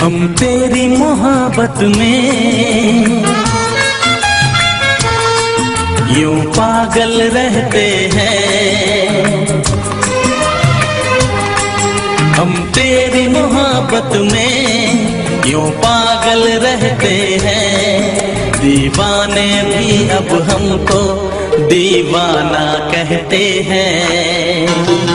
हम तेरी मोहब्बत में यूं पागल रहते हैं। हम तेरी मोहब्बत में यूं पागल रहते हैं। दीवाने भी अब हमको दीवाना कहते हैं।